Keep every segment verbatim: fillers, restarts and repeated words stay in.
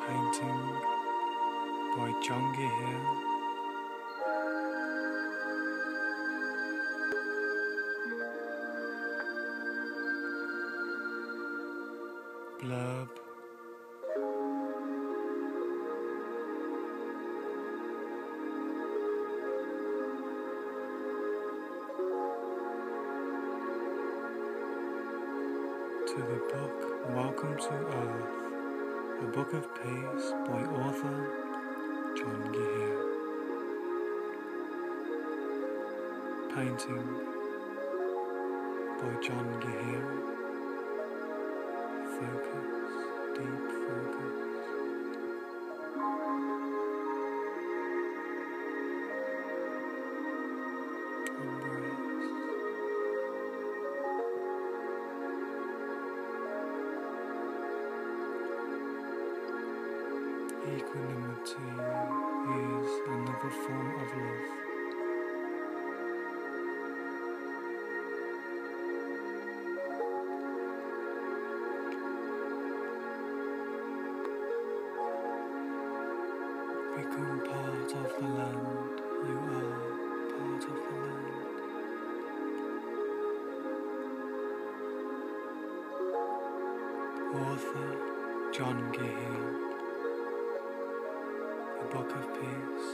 Painting by John Gehier. Blurb. To the book Welcome to Earth, a book of peace by author John Gehier. Painting by John Gehier. Focus, deep focus. Equanimity is another form of love. Become part of the land. You are part of the land. Author John Gehier. A Book of Peace.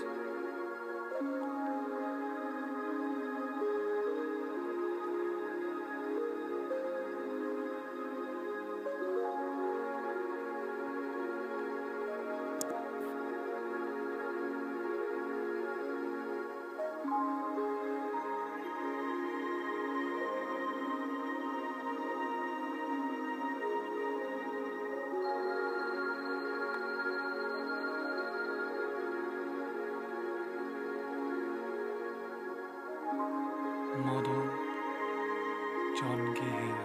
Model John Gehier.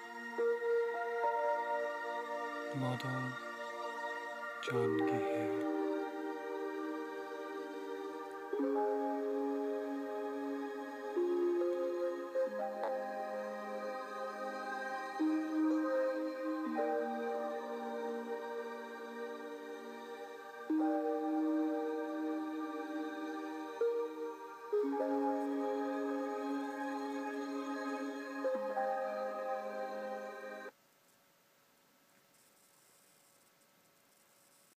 Model John Gehier.